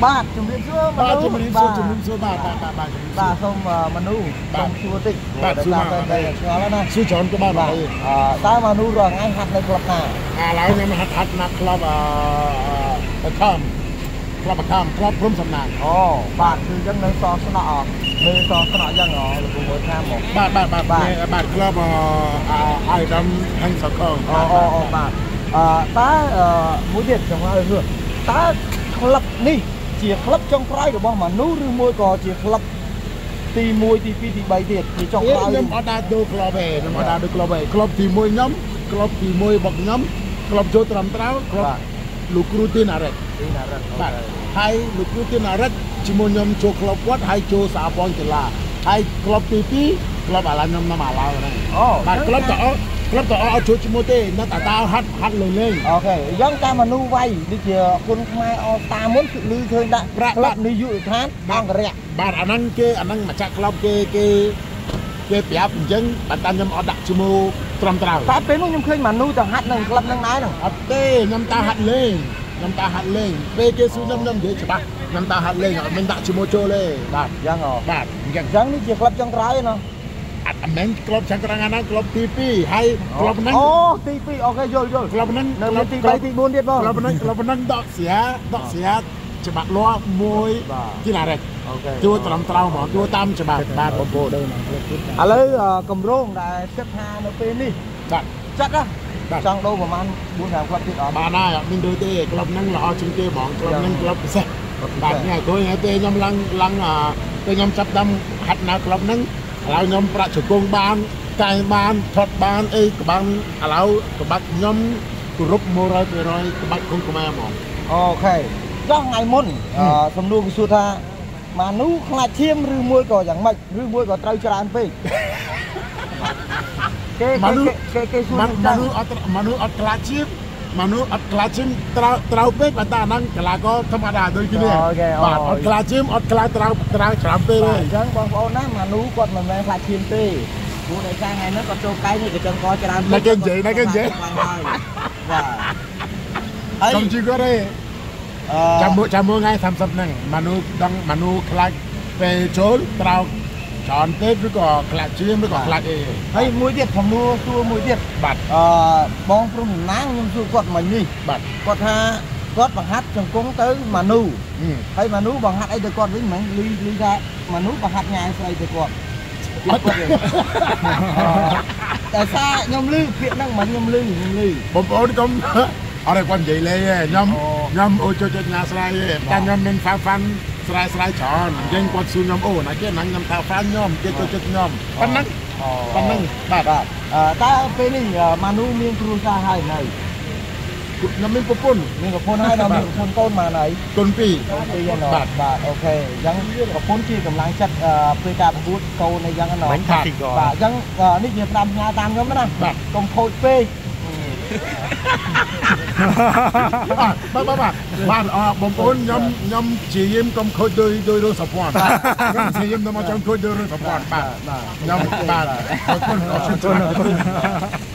បាទជំរាបសួរបាទជំរាបសួរបាទសូមមនុស្សសូមសួរតិចបាទសួរតែឆ្ងល់ណាសួរច្រើនក៏បាទតើមនុស្សរងថ្ងៃហាត់នៅក្លឹបណាឥឡូវខ្ញុំហាត់ណាក្លឹបខំក្លឹបព្រំសំណាងអូបាទគឺអញ្ចឹងនៅសស្នក់នៅសស្នក់អញ្ចឹងលោកគ្រូមើលថាមកបាទក្លឹបអាយដាំហាញ់សកលអូបាទតើមួយទៀតចង់ឲ្យហឺតើក្លឹបនេះជាក្លឹបចុងក្រោយរបស់មនុស្សឬមួយក៏ជាក្លឹបទី1ទី2ទី3ទៀតជាចុងក្រោយខ្ញុំអត់ដើរទៅក្លឹបទេខ្ញុំអត់ដើរទៅក្លឹបទេក្លឹបទី1ខ្ញុំក្លឹបទី1របស់ខ្ញុំក្លឹបចូលត្រឹមត្រូវក្លឹបលោកគ្រូទីណារ៉េតបាទហើយលោកគ្រូទីណារ៉េតជាមួយខ្ញុំចូលក្លឹបគាត់ហើយចូលសហព័ន្ធកីឡាហើយក្លឹបទី2ក្លឹបអាឡាខ្ញុំនាំអាឡាហ្នឹងអូបាទក្លឹបតអត់ជួយជាមួយទេនៅតែដើរហាត់លេងអូខេអញ្ចឹងតាមមនុស្សវ័យដូចជាគុណខ្មែរអតាមុនគឺឮឃើញដាក់ក្លឹបនាយកដ្ឋានអង្គរៈបាទអាហ្នឹងម្ចាស់ក្លឹបគេប្រាប់អញ្ចឹងបាទតាមខ្ញុំអត់ដាក់ជាមួយត្រឹមត្រូវតែពេលនោះខ្ញុំឃើញមនុស្សទៅហាត់នៅក្លឹបហ្នឹងដែរហ្នឹងអត់ទេខ្ញុំតាហាត់លេងពេលគេសួរខ្ញុំនិយាយច្បាស់ខ្ញុំតាហាត់លេងអត់មានដាក់ជាមួយចូលទេបាទអញ្ចឹងបាទអញ្ចឹងនេះជាក្លឹបចុងក្រោយណាអត់មែនក្លឹបចុងក្រោយណាក្លឹបទី2ហើយក្លឹបហ្នឹងអូទី2អូខេយល់ក្លឹបហ្នឹងនៅទី3ទី4ទៀតបងក្លឹបហ្នឹងដកស្រាច្បាប់លាស់មួយគីឡារ៉េតអូខេជួត្រឹមត្រូវហ្មងជួតាមច្បាប់បាទបងប្អូនឥឡូវកម្រងដែលគិតថានៅពេលនេះបាទចាត់ណាចង់ដូរប្រហែល 4-5 ក្លឹបទៀតអត់បានហើយអត់មានដូរទេក្លឹបហ្នឹងល្អជាងគេហ្មងក្លឹបហ្នឹងក្លឹបពិសេសបាទញ៉ាំគួយទេខ្ញុំឡើងពេលខ្ញុំចាប់ដាំហាត់នៅក្លឹបហ្នឹងឥឡូវខ្ញុំប្រាក់ជង្គង់បានកាយបានថត់បានអីក៏បានឥឡូវក្បាច់ខ្ញុំគោរព 100% ក្បាច់គុំខ្មែរហ្មងអូខេចុះថ្ងៃមុនសំណួរគេសួរថាមនុស្សខ្លាចឈាមឬមួយក៏យ៉ាងម៉េចឬមួយក៏ត្រូវច្រើនពេកគេសួរមនុស្សអត់ខ្លាចឈាមត្រូវពេកបើតាអាហ្នឹងកីឡាករធម្មតាដូចគ្នាបាទអត់ខ្លាចឈាមអត់ខ្លាចត្រូវច្រើនពេកទេអញ្ចឹងបងប្អូនណាមនុស្សគាត់មិនមែនខ្លាចឈាមទេព្រោះในថ្ងៃហ្នឹងគាត់ចូលកាយនេះក៏ចឹងក៏ច្រើនពេកគេនិយាយបាទហើយខ្ញុំជឿគាត់ទេចាំមួយថ្ងៃ30ហ្នឹងមនុស្សខ្លាចពេលចូលត្រូវច្រើនពេកឬក៏ខ្លាចឈាមឬក៏ខ្លាចអីហើយមួយទៀតសំណួរសួរមួយទៀតបាទបងព្រំសំណាងខ្ញុំសួរគាត់មិញនេះបាទគាត់ថាគាត់បង្ហាត់ជង្គង់ទៅមនុស្សហើយមនុស្សបង្ហាត់អីទៅគាត់វិញមិនលីថាមនុស្សបង្ហាត់ញ៉ាំស្អីទៅគាត់តែសារខ្ញុំលឺពាក្យហ្នឹងមិនខ្ញុំលឺបងប្អូនកុំអត់ឲ្យគាត់និយាយលេងទេខ្ញុំអូចូលណាស្រ័យទេតែខ្ញុំមានហ្វាស្រ័យច្រើនអញ្ចឹងគាត់សួរខ្ញុំអូណាគេហ្នឹងខ្ញុំថាហ្វាខ្ញុំគេចូលខ្ញុំប៉ុណ្ណឹងបាទតើពេលនេះមនុស្សមានគ្រួសារហើយនៅខ្ញុំមានប្រពន្ធហើយដល់មានប្រពន្ធកូនមកហើយកូន2បាទអូខេអញ្ចឹងប្រពន្ធជាកម្លាំងចិត្តពេលការប្រកួតកូនអីចឹងណាបាទអញ្ចឹងនេះជាតាមផ្ញើតាមខ្ញុំណាកុំខូចពេកបាទបងប្អូនខ្ញុំជាយាមកុំខូចដោយរឿងសព័នខ្ញុំជាយាមទៅមកចង់ខូចដោយរឿងសព័នបាទខ្ញុំបាទអរគុណ